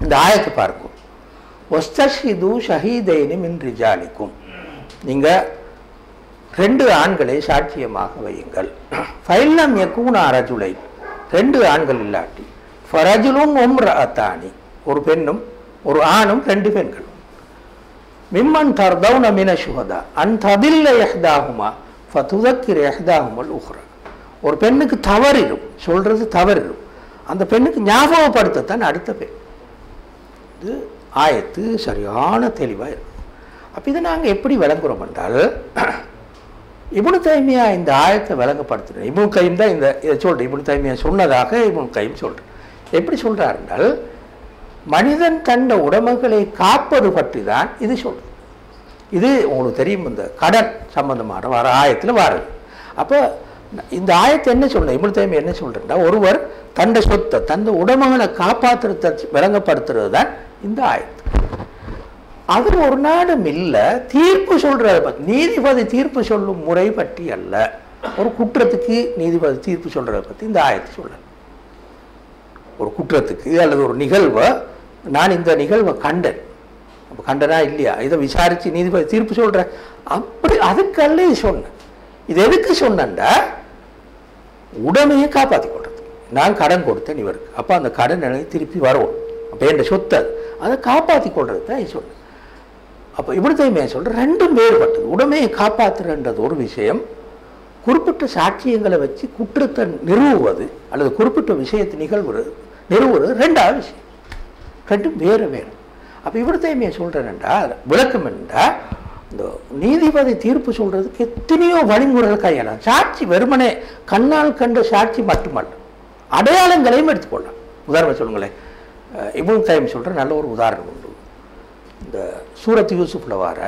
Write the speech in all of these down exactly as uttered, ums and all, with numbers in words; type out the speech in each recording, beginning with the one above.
இந்த ஆயத்தை பார்க்கும். ஒஸ்தஷிது ஷஹீதைனி மின் ரிஜாலிக்கும், நீங்கள் ரெண்டு ஆண்களை சாட்சியமாக வையுங்கள். ஃபைல்லம் யக்கூனா ரஜுலை, ரெண்டு ஆண்கள் இல்லாட்டி, ஃபரஜுலும் உம்ரஅத்தானி, ஒரு பெண்ணும் ஒரு ஆணும் ரெண்டு பெண்களும், மிம்மன் தர்தௌன மின ஷுஹதா அன் ததில்ல இஹ்தாஹுமா ஃபதுதக்கிர இஹ்தாஹுமல் உஹ்ரா, ஒரு பெண்ணுக்கு தவறிடும், சொல்றது தவறிடும், அந்த பெண்ணுக்கு ஞாபகப்படுத்தத்தான் அடுத்த பெண். இது ஆயத்து சரியான தெளிவாக இருக்கும். அப்போ இதை நாங்கள் எப்படி விளங்குறோம் என்றால், இப்னு தைமியா இந்த ஆயத்தை விளங்கப்படுத்துகிறேன். இப்னு கைம் தான் இந்த இதை சொல்கிறேன். இப்னு தைமியா சொன்னதாக இப்னு கைம் சொல்கிறேன். எப்படி சொல்கிறார் என்றால், மனிதன் தன்னை உடைமைகளை காப்பது பற்றி தான் இது சொல்கிறது. இது உங்களுக்கு தெரியும், இந்த கடன் சம்பந்தமான வர ஆயத்தில் வாருது. அப்போ இந்த ஆயத்தை என்ன சொல்ல, இப்னு தைமியா என்ன சொல்கிறேன்னா, ஒருவர் தன்னை சொத்தை தந்த உடைமைகளை காப்பாற்றுறத விளங்கப்படுத்துறது தான் இந்த ஆயத்து. அது ஒரு நாடும் இல்லை, தீர்ப்பு சொல்கிறத பற்றி, நீதிபதி தீர்ப்பு சொல்லும் முறை பற்றி அல்ல, ஒரு குற்றத்துக்கு நீதிபதி தீர்ப்பு சொல்கிறத பற்றி இந்த ஆயத்து சொல்ல. ஒரு குற்றத்துக்கு அல்லது ஒரு நிகழ்வை, நான் இந்த நிகழ்வை கண்டேன், அப்போ கண்டனா இல்லையா, இதை விசாரித்து நீதிபதி தீர்ப்பு சொல்கிறேன், அப்படி அதுக்கல்ல இது சொன்னேன். இது எதுக்கு சொன்னேன்டா, உடமையை காப்பாற்றி கொள்றது. நான் கடன் கொடுத்தேன் இவருக்கு, அப்போ அந்த கடன் எனக்கு திருப்பி வரும், அப்போ என் சொத்தை அதை காப்பாற்றி கொள்றது தான் இது சொன்னேன். அப்போ இப்னு தைமியா சொல்ற ரெண்டும் வேறுபட்டது. உடமையை காப்பாற்றுறது ஒரு விஷயம், குறிப்பிட்ட சாட்சியங்களை வச்சு குற்றத்தை நிறுவுவது அல்லது குறிப்பிட்ட விஷயத்தை நிகழ்வு நிறுவுவது ரெண்டாவது விஷயம். ரெண்டும் வேறு வேறு. அப்போ இப்னு தைமியா சொல்கிறேன்டா விளக்கம் என்னடா, இந்த நீதிபதி தீர்ப்பு சொல்கிறதுக்கு எத்தனையோ வழிமுறைகள் கையாளலாம். சாட்சி வெறுமனே கண்ணால் கண்ட சாட்சி மட்டுமல்ல, அடையாளங்களையும் எடுத்துக்கொள்ளலாம். உதாரணம் சொல்லுங்களேன், இப்னு தைமியா சொல்கிற நல்ல ஒரு உதாரணம் உண்டு. இந்த சூரத் யூசுஃபில் வர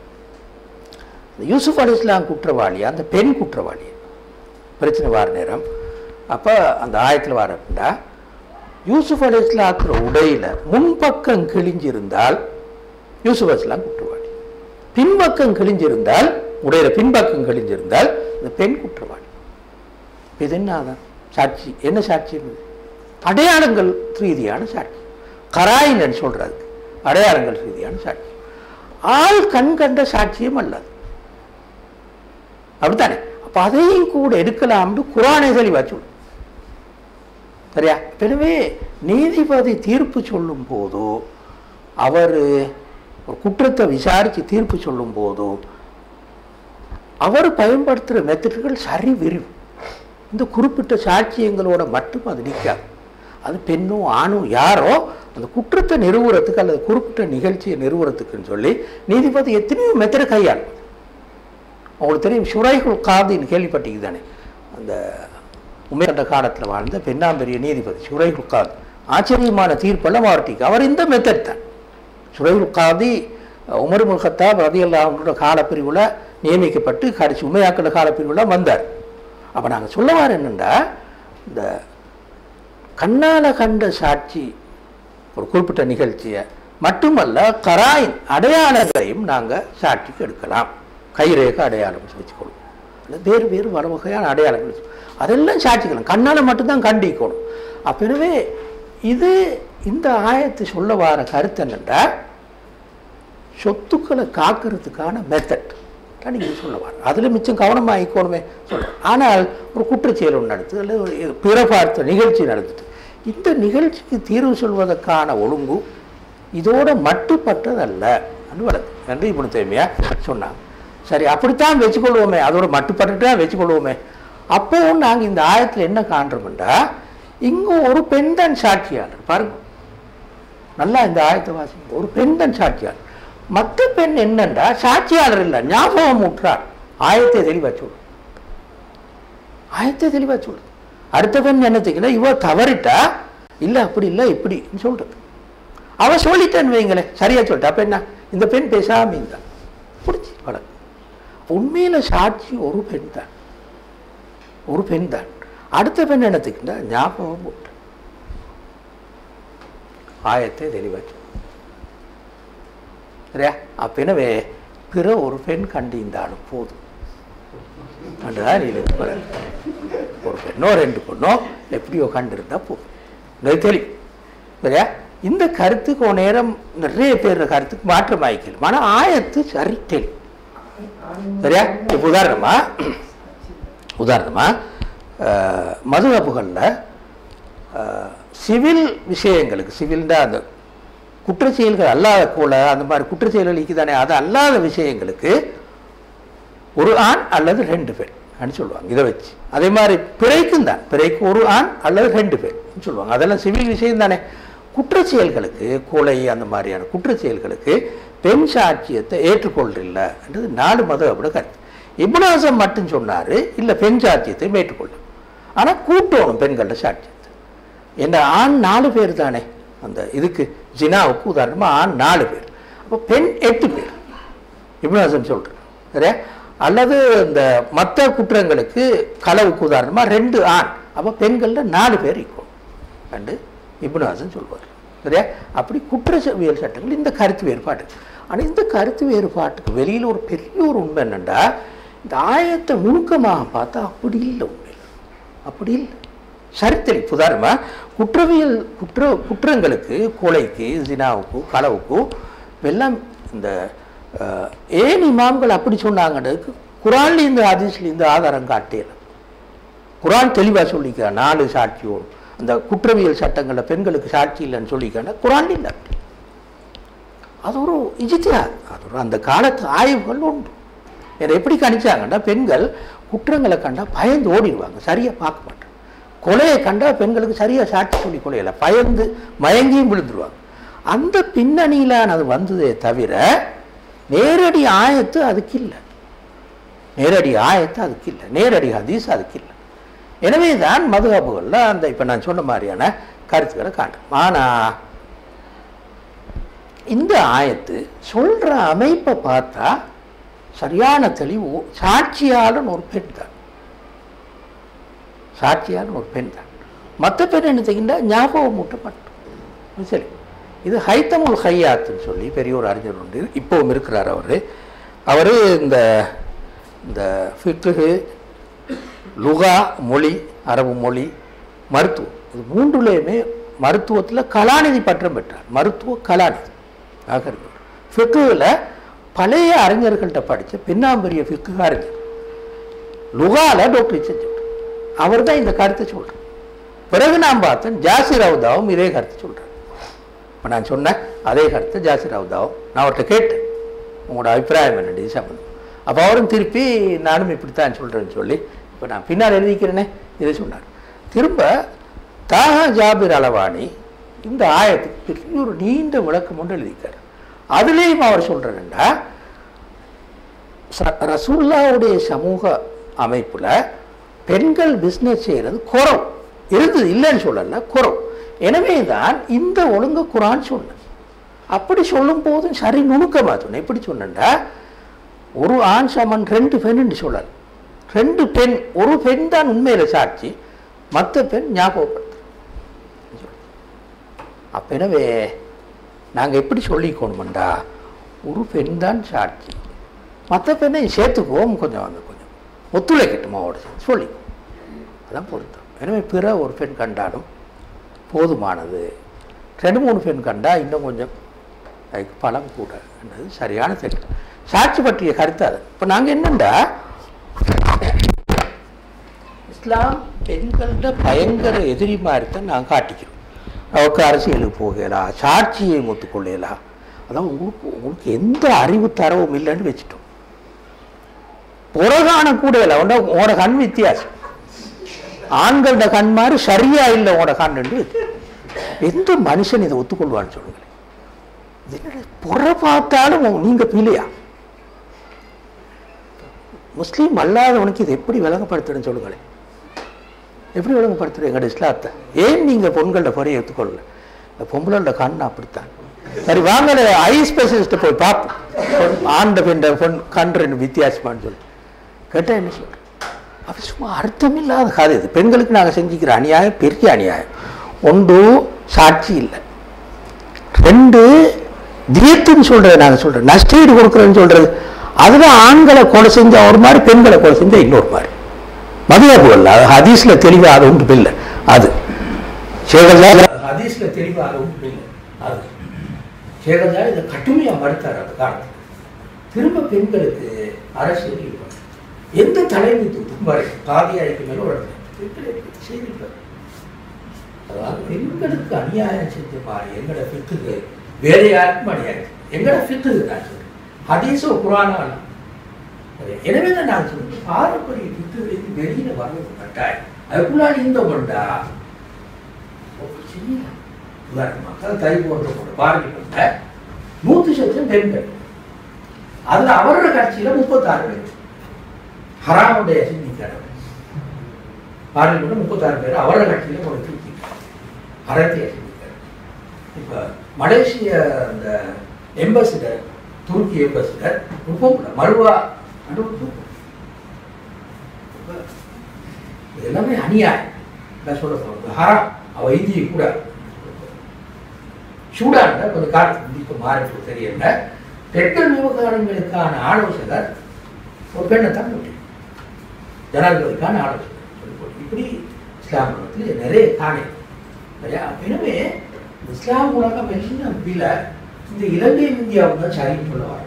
யூசுஃப் அலைஹிஸ்ஸலாம் குற்றவாளி, அந்த பெண் குற்றவாளி பிரச்சனை வார நேரம், அப்போ அந்த ஆயத்தில் வரப்பா யூசுஃப் அலைஹிஸ்ஸலாத்துற உடையில் முன்பக்கம் கிழிஞ்சிருந்தால் யூசுஃப் அலைஹிஸ்ஸலாம் குற்றவாளி, பின்பக்கம் கிழிஞ்சிருந்தால் உடையில பின்பக்கம் கிழிஞ்சிருந்தால் இந்த பெண் குற்றவாளி. இது என்ன சாட்சி, என்ன சாட்சி? அடையாளங்கள் ரீதியான சாட்சி, கராயின்னு சொல்றாரு, அடையாளங்கள் ரீதியான சாட்சி. ஆள் கண் கண்ட சாட்சியம் அல்லது, அப்படித்தானே? அப்ப அதையும் கூட எடுக்கலாம்னு குர்ஆனே தெளிவா சொல்லும். சரியா? எனவே நீதிபதி தீர்ப்பு சொல்லும் போதோ, அவர் ஒரு குற்றத்தை விசாரித்து தீர்ப்பு சொல்லும் போதோ அவர் பயன்படுத்துகிற மெத்தட்கள் சரி விரிவு. இந்த குறிப்பிட்ட சாட்சியங்களோட மட்டும் அது நிற்காது. அது பெண்ணோ ஆணோ யாரோ அந்த குற்றத்தை நிறுவுறதுக்கு அல்லது குறிப்பிட்ட நிகழ்ச்சியை நிறுவுறதுக்குன்னு சொல்லி நீதிபதி எத்தனையோ மெத்தடை கையாளும். உங்களுக்கு தெரியும், ஷுரைஹுல் காதின்னு கேள்விப்பட்டீங்க தானே? அந்த உமேர் காலத்தில் வாழ்ந்த பெண்ணாம்பெரிய நீதிபதி ஷுரைஹுல் காதி, ஆச்சரியமான தீர்ப்பெல்லாம் மாவட்டிக்கு அவர் இந்த மெத்தட் தான். Shuraih Qadi Umar ibn Khattab ரலியல்லாஹு அன்ஹு காலப்பிரிவில் நியமிக்கப்பட்டு கடைசி உமையாக்கள் காலப்பிரிவில் வந்தார். அப்போ நாங்கள் சொல்ல வர என்னென்னா, இந்த கண்ணால் கண்ட சாட்சி ஒரு குறிப்பிட்ட நிகழ்ச்சியை மட்டுமல்ல, கராயின் அடையாளங்களையும் நாங்கள் சாட்சிக்கு எடுக்கலாம். கைரேக அடையாளம் வச்சுக்கணும், இல்லை வேறு வேறு வர வகையான அடையாளங்கள் அதெல்லாம் சாட்சிக்கலாம், கண்ணால் மட்டும்தான் கண்டிக்கணும். அப்பவே இது இந்த ஆயத்தை சொல்ல வர கருத்து என்னென்னா, சொத்துக்களை காக்கிறதுக்கான மெத்தட் தான் நீங்கள் சொல்ல வர. அதில் மிச்சம் கவனமாக ஆகிக்கணுமே சொல்ல. ஆனால் ஒரு குற்றச்செயல் ஒன்று நடத்துது அல்லது ஒரு பிற பார்த்த நிகழ்ச்சி நடந்துட்டு, இந்த நிகழ்ச்சிக்கு தீர்வு சொல்வதற்கான ஒழுங்கு இதோட மட்டுப்பட்டதல்ல என்று இப்னு தைமியா சொன்னாங்க. சரி, அப்படித்தான் வச்சுக்கொள்வோமே, அதோட மட்டுப்பட்டு தான் வச்சுக்கொள்வோமே. அப்போவும் நாங்கள் இந்த ஆயத்தில் என்ன காண்றோம்டா, இங்கே ஒரு பெண் தான் சாட்சியாளர். பாருங்க நல்லா இந்த ஆயத்தை வாசிங்க, ஒரு பெண் தான் சாட்சியாளர். மற்ற பெண் என்னண்டா சாட்சியாளர் இல்லை, ஞாபகம் ஊற்றார். ஆயத்தை தெளிவா சொல்லு, ஆயத்தை தெளிவா சொல்லு. அடுத்த பெண் என்னத்துக்குன்னா, இவ தவறிட்டா இல்லை அப்படி இல்லை இப்படின்னு சொல்றது. அவ சொல்லிட்டேன்னு வைங்களேன், சரியா சொல்லிட்டா. அப்ப என்ன, இந்த பெண் பேசாம இருந்தான் பிடிச்சி வழக்கு. உண்மையில சாட்சி ஒரு பெண் தான், ஒரு பெண் தான். அடுத்த பெண் என்னத்துக்குன்னா ஞாபகம் ஊற்ற. ஆயத்தை தெளிவா சொல்லு, சரியா? அப்ப எனவே பிற ஒரு பெண் கண்டிருந்தாலும் போதும். ஒரு பெண்ணோ ரெண்டு பெண்ணோ எப்படியோ கண்டிருந்தா போதும், தெரியும், சரியா? இந்த கருத்துக்கு ஒரு நேரம் நிறைய பேர் கருத்துக்கு மாற்றம் ஆயிக்கலாம். ஆனால் ஆயத்து சரி தெளி. சரியா? இப்போ உதாரணமா உதாரணமா மதுஹபுகளில் சிவில் விஷயங்களுக்கு, சிவில்னா அந்த குற்ற செயல்கள் அல்லாத போல அந்த மாதிரி குற்ற செயல்களுக்கு தானே, அது அல்லாத விஷயங்களுக்கு ஒரு ஆண் அல்லது ரெண்டு பேர் அப்படின்னு சொல்லுவாங்க. இதை வச்சு அதே மாதிரி பிறைக்கும் தான், பிறைக்கு ஒரு ஆண் அல்லது ரெண்டு பேர் சொல்லுவாங்க. அதெல்லாம் சிவில் விஷயம் தானே. குற்ற செயல்களுக்கு, கொலை அந்த மாதிரியான குற்ற செயல்களுக்கு பெண் சாட்சியத்தை ஏற்றுக்கொள்ளில்லை என்றது நாலு மதுஹபோட கருத்து. இப்னு ஹஸம் மட்டும் சொன்னார் இல்லை பெண் சாட்சியத்தை ஏற்றுக்கொள்ளும், ஆனால் கூட்டணும் பெண்களோட சாட்சியத்தை. என்ற ஆண் நாலு பேர் தானே அந்த இதுக்கு, ஜினாவுக்கு உதாரணமாக ஆண் நாலு பேர், அப்போ பெண் எட்டு பேர் இப்னு ஹஸம் சொல்கிறேன். சரியா? அல்லது இந்த மற்ற குற்றங்களுக்கு களவுக்கு உதாரணமாக ரெண்டு ஆண், அப்போ பெண்களில் நாலு பேர் இருக்கும் ரெண்டு இப்னு ஹஸம் சொல்வார். சரியா? அப்படி குற்றவியல் சட்டங்கள் இந்த கருத்து வேறுபாடு. ஆனால் இந்த கருத்து வேறுபாட்டுக்கு வெளியில் ஒரு பெரிய ஒரு உண்மை என்னென்னா, இந்த ஆயத்தை நுணுக்கமாக பார்த்தா அப்படி இல்லை, உண்மையில் அப்படி இல்லை. சரித்திரி உதாரணமாக குற்றவியல் குற்ற குற்றங்களுக்கு, கொலைக்கு, ஜினாவுக்கு, களவுக்கு எல்லாம் இந்த ஏன் இமாம்கள் அப்படி சொன்னாங்கன்றதுக்கு குரான்ல இந்த ஹதீஸ்ல இந்த ஆதாரம் காட்டல. குரான் தெளிவாக சொல்லிக்க நாலு சாட்சியோடு அந்த குற்றவியல் சட்டங்களில் பெண்களுக்கு சாட்சி இல்லைன்னு சொல்லிக்க குரான் இல்லை. அது ஒரு இஜ்திஹாத், அது ஒரு அந்த காலத்து ஆய்வுகள் உண்டு. என்னை எப்படி கணிச்சாங்கன்னா, பெண்கள் குற்றங்களை கண்டா பயந்து ஓடிடுவாங்க, சரியாக பார்க்க மாட்டாங்க. கொலையை கண்டா பெண்களுக்கு சரியாக சாட்சி சொல்லி கொலையில பயந்து மயங்கியும் விழுந்துருவாங்க. அந்த பின்னணியிலான அது வந்ததே தவிர நேரடி ஆயத்து அதுக்கு இல்லை, நேரடி ஆயத்து அதுக்கு இல்லை, நேரடி ஹதீஸ் அதுக்கு இல்லை. எனவே தான் மதுஹபுகளில் அந்த இப்போ நான் சொன்ன மாதிரியான கருத்துக்களை காட்டும். ஆனால் இந்த ஆயத்து சொல்கிற அமைப்பை பார்த்தா சரியான தெளிவு. சாட்சியாளன் ஒரு பெண் தான், சாட்சியாளன் ஒரு பெண் தான். மற்ற பெண் என்ன செய்கின்ற ஞாபகம் மூட்டப்பட்டோம். சரி, இது ஹைத்தமுல் ஹையாத்துன்னு சொல்லி பெரிய ஒரு அறிஞர் உண்டு, இப்போவும் இருக்கிறார். அவர் அவர் இந்த இந்த ஃபிக்ஹு, லுகா மொழி, அரபு மொழி, மருத்துவம், இது மூன்றுலேயுமே மருத்துவத்தில் கலாநிதி பட்டம் பெற்றார். மருத்துவ கலாநிதி ஆக இருந்தார். ஃபிக்ஹுல பழைய அறிஞர்கள்ட்ட படித்த பின்னாம்பெரிய ஃபிக்ஹு அறிஞர். லுகால டாக்டர் செஞ்சு அவர் தான் இந்த கருத்தை சொல்கிறார். பிறகு நான் பார்த்தேன் ஜாசிர் ரவுதாவும் இதே கருத்தை சொல்கிறார். இப்போ நான் சொன்னேன் அதே கருத்தை ஜாசிர் ரவுதாவும் நான் அவர்கிட்ட கேட்டேன், உங்களோட அபிப்பிராயம் என்னடி சம்பந்தம். அப்போ அவரும் திருப்பி நானும் இப்படித்தான் சொல்கிறேன்னு சொல்லி இப்போ நான் பின்னால் எழுதிக்கிறேனே இதை சொன்னார். திரும்ப தாஹா ஜாபிர் அலவானி இந்த ஆயத்துக்கு பெரிய ஒரு நீண்ட விளக்கம் ஒன்று எழுதிக்கார். அதுலேயும் அவர் சொல்கிறேன்டா, ரசூலுல்லாஹ்வுடைய சமூக அமைப்பில் பெண்கள் பிஸ்னஸ் செய்கிறது குறவு இருந்தது, இல்லைன்னு சொல்லல, குறவு. எனவே தான் இந்த ஒழுங்கு குரான் சொன்ன. அப்படி சொல்லும் போதும் சரி நுணுக்கமாக சொன்னேன். எப்படி சொன்னேன்டா, ஒரு ஆண் சமன் ரெண்டு பெண் சொல்லல, ரெண்டு பெண், ஒரு பெண் தான் உண்மையில சாட்சி, மற்ற பெண் ஞாபகப்படுத்து. அப்ப எனவே நாங்கள் எப்படி சொல்லிக்கணும்டா, ஒரு பெண் தான் சாட்சி, மற்ற பெண்ணை சேர்த்துக்குவோம், கொஞ்சம் வந்து கொஞ்சம் ஒத்துழைக்கட்டுமா அவட சொல்லி அதான் பொருத்தம். எனவே பிற ஒரு பெண் கண்டாலும் போதுமானது, ரெண்டு மூணு பெண் கண்டா இன்னும் கொஞ்சம் அதுக்கு பலம் கூட என்றது சரியான தெரியும். சாட்சி பற்றிய கருத்து அது. இப்போ நாங்கள் என்னண்டா, இஸ்லாம் பெண்களோட பயங்கர எதிரி மாதிரி தான் நாங்கள் காட்டிக்கிறோம். அவருக்கு அரசியலுக்கு போகலாம், சாட்சியை ஒத்துக்கொள்ளலாம், அதான் உங்களுக்கு உங்களுக்கு எந்த அறிவு தரவும் இல்லைன்னு வச்சுட்டோம். புறகான கூட இல்லை, உண்ட உங்களோட கண் வித்தியாசம், ஆண்களோட கண் மாதிரி சரியா இல்லை உங்களோட கண். எந்த மனுஷன் இதை ஒத்துக்கொள்வான்னு சொல்லுங்களேன். புற பார்த்தாலும் நீங்க பிள்ளையா? முஸ்லீம் அல்லாதவனுக்கு இதை எப்படி விளங்கப்படுத்துறேன்னு சொல்லுங்களேன். எப்படி விளங்கப்படுத்துறேன் எங்களோட இஸ்லாத்தை? ஏன் நீங்க பொண்களோட பொறையை எடுத்துக்கொள்ள? இந்த பொம்பளோட கண் அப்படித்தான். சரி வாங்க ஐ ஸ்பெஷலிஸ்ட்டை போய் பார்ப்போம், ஆண்ட பெண்ட பொன் கண் ரெண்டு வித்தியாசமானு சொல்லி கேட்டால் என்ன சொல்றேன்? அது சும்மா அர்த்தம் இல்லாத கதை. இது பெண்களுக்கு நாங்கள் செஞ்சுக்கிற அநியாயம் பெரிய அநியாயம். ஒன்று சாட்சி இல்லை, ரெண்டு தியத்துன்னு சொல்றது, நாங்கள் சொல்றோம் நஷ்டீடு கொடுக்குறேன்னு சொல்றது. அதுதான் ஆண்களை கொலை செஞ்ச ஒரு மாதிரி, பெண்களை கொலை செஞ்ச இன்னொரு மாதிரி. மதுஹபுகள் அது ஹதீஸ்ல தெளிவாக அது உண்டு இல்லை, அது ஹதீஸ்ல தெளிவாக உண்டு இல்லை, அது சேகர்ஜா இதை கட்டுமையாக மறுத்தார் அந்த காலத்தில். திரும்ப பெண்களுக்கு அரசியல் இருப்பார். எந்த தலைமைத்துவத்துக்கும் வரை காதியாய்க்கு மேலே ஒரு செய்திருப்பார். அதாவது பெண்களுக்கு அநியாயம் செஞ்ச மாதிரி எங்களோட ஃபித்துக்கு வேற யாருக்கும் அநியாயம் எங்களோட ஃபித்துக்கு நான் சொல்றேன். ஹதீஸோ குரானா. எனவே தான் நான் சொல்றேன் பாரம்பரிய ஃபித்துலேருந்து வெளியில வரணும் கட்டாயம். அதுக்குள்ளாடி இந்த கொண்டா செய்யலாம். உதாரணமாக கை போன்ற கொண்ட பார்வையிட்ட நூத்தி சதவீதம் பெண்கள். அதுல அவரோட கட்சியில முப்பத்தாறு பேர் ஹராமுடைய சிந்திக்கிறார். பார்வையிட்ட முப்பத்தாறு பேர் அவரோட கட்சியில ஒரு தூக்கி அரசிய சிந்திக்கிறார். இப்ப மலேசிய அந்த எம்பசிடர் துருக்கி எம்பசிடர் முப்பம் மறுவா எல்லாமே அநியாயம் சொல்ல போறது. ஹராம் அவ இந்தியை கூட சூடான கொஞ்சம் காலத்துக்கு இந்திக்கு மாறிட்டு தெரியல. பெண்கள் விவகாரங்களுக்கான ஆலோசகர் ஒரு பெண்ணை தான் போட்டி ஜனாதிபதிக்கான ஆலோசகர் சொல்லி போட்டி. இப்படி இஸ்லாம் உலகத்தில் நிறைய காணி சரியா. எனவே இஸ்லாம் உலகம் என்ன பில இந்த இலங்கை இந்தியாவும் தான் சரின்னு சொல்ல வரணும்.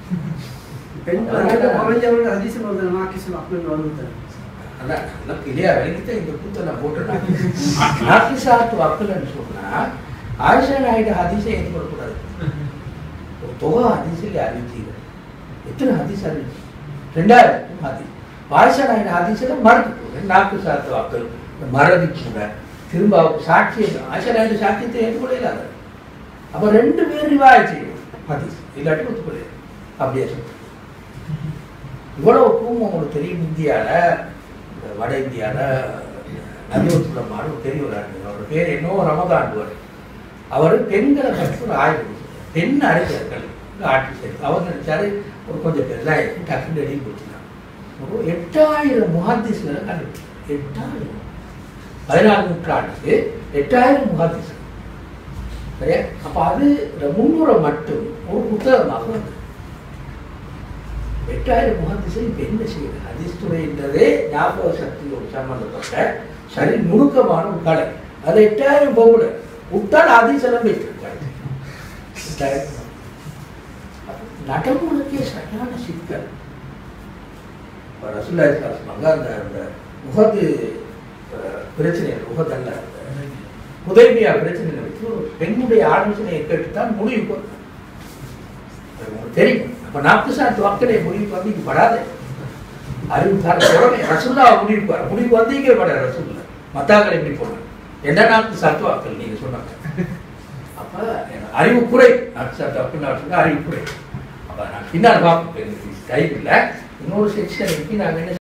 அதான் கிளியா வெளிக்கிட்ட இந்த கூத்தெல்லாம் போட்டுருந்தாங்க. நாக்கிசாத்து வாக்குலன்னு சொன்னா ஆயிஷா நாயுடு ஹதீஸை ஏற்றுக்கொள்ளக்கூடாது. ஒரு தொகை ஹதீஸில் அறிவிச்சீங்க. எத்தனை ஹதீஸ் அறிவிச்சு? ரெண்டாயிரம் ஹதீஸ். ஆயிஷா நாயுடு ஹதீஸில் மறந்து நாக்கு சாத்து வாக்கள் மறதி கூட திரும்ப அவங்க சாட்சியை ஆயிஷா நாயுடு சாட்சியத்தை ஏற்றுக்கொள்ளாத. அப்போ ரெண்டு பேர் ரிவாய் செய்யும் ஹதீஸ் இல்லாட்டி ஒத்துக்கொள்ள அப்படியே சொல்றேன். இவ்வளவுக்கும் உங்களுக்கு தெரியும் இந்தியாவில் வட இந்தியாவில் நபியுல்லமார் ஒரு பெரியவர் அவரோட பேர் என்னவோ ரமதான் வரும். அவர் பெண்களை பற்றி ஒரு ஆய்வு பெண் அறிஞர்கள் ஆட்சி செய்து அவர் நினைச்சாரு ஒரு கொஞ்சம் பேர்லாம் டக்குன்னு எழுதி கொடுத்துருக்காங்க. ஒரு எட்டாயிரம் முஹாத்திஸ்களை கண்டுபிடிச்சார். எட்டாயிரம் பதினாறு நூற்றாண்டுக்கு எட்டாயிரம் முஹாத்திஸ் சரியா. அப்போ அது முன்னூறை மட்டும் ஒரு புத்தகமாக வந்து எட்டாயிரம் முகத்திசை இப்போ என்ன செய்யுது? ஹதீஸ் துறைன்றதே ஞாபக சக்தியோடு சம்பந்தப்பட்ட சரி நுணுக்கமான ஒரு கலை. அது எட்டாயிரம் பொங்கல் விட்டால் ஹதீஸ் எல்லாம் வைத்திருக்காங்க. நடைமுறைக்கே சரியான சிக்கல். இப்போ ரசூலுல்லாஹி ஸல்லல்லாஹு அலைஹி வஸல்லம் அந்த அந்த முகத்து பிரச்சனை முகத்தல்ல உதவியா பிரச்சனை வச்சு ஒரு பெண்ணுடைய ஆலோசனையை கேட்டுத்தான் முடிவு தெரியும். அப்ப நாற்பது சாத்து வாக்களை முடிவுக்கு வந்து இங்க படாது. அறிவு ரசூல்லா முடிவுக்கு வர முடிவுக்கு வந்தீங்க பட ரசூல்லா மத்தாக்களை எப்படி போனாங்க என்ன நாற்பது சாத்து வாக்கள் நீங்க சொன்னாங்க. அப்ப அறிவு குறை நாற்பது சாத்து வாக்குன்னு சொன்னா அறிவு குறை. அப்ப நான் பின்னால் பார்ப்போம் டைம் இல்லை. இன்னொரு செக்ஷன் நாங்கள் என்ன